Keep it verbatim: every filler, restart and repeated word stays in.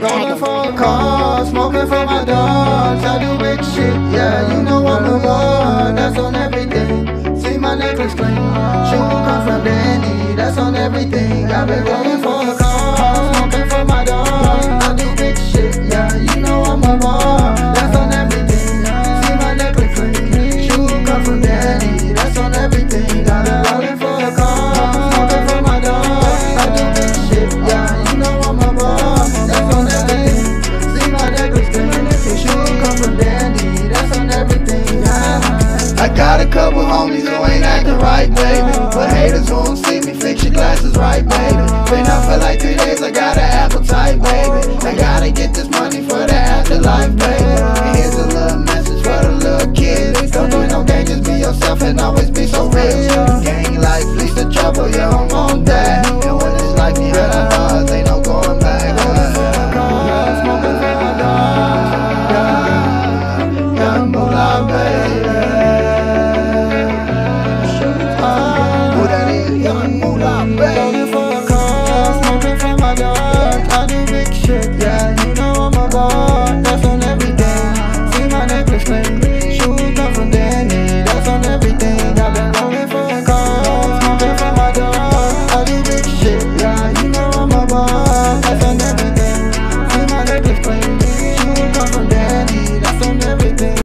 Rolling for a car, smoking for my dogs. I do big shit, yeah, you know I'm the one. That's on everything. See my necklace clean, shoe come from Danny. That's on everything. I've been going